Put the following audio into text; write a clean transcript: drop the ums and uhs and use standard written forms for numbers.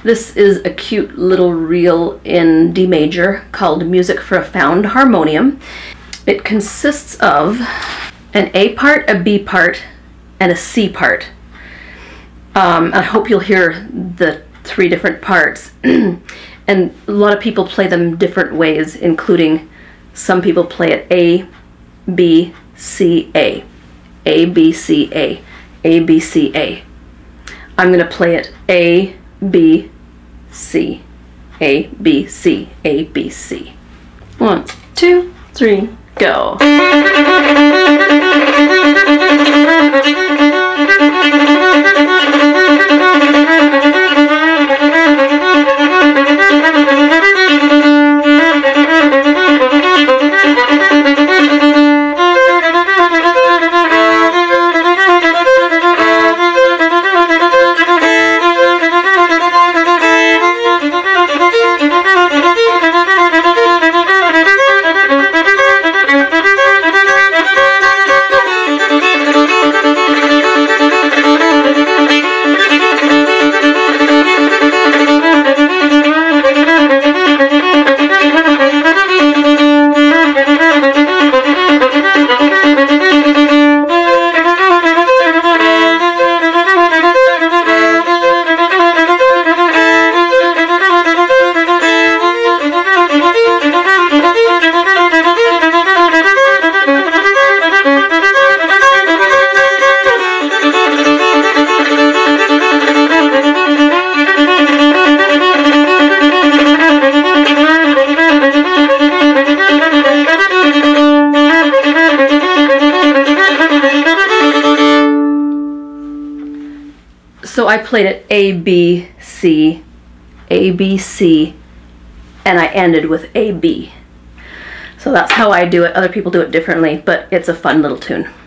This is a cute little reel in D major called Music for a Found Harmonium. It consists of an A part, a B part, and a C part. I hope you'll hear the 3 different parts. And a lot of people play them different ways, including some people play it A, B, C, A. A, B, C, A. A, B, C, A. I'm going to play it A, B, C. A, B, C. A, B, C. 1, 2, 3, go. So I played it A, B, C, A, B, C, and I ended with A, B. So that's how I do it. Other people do it differently, but it's a fun little tune.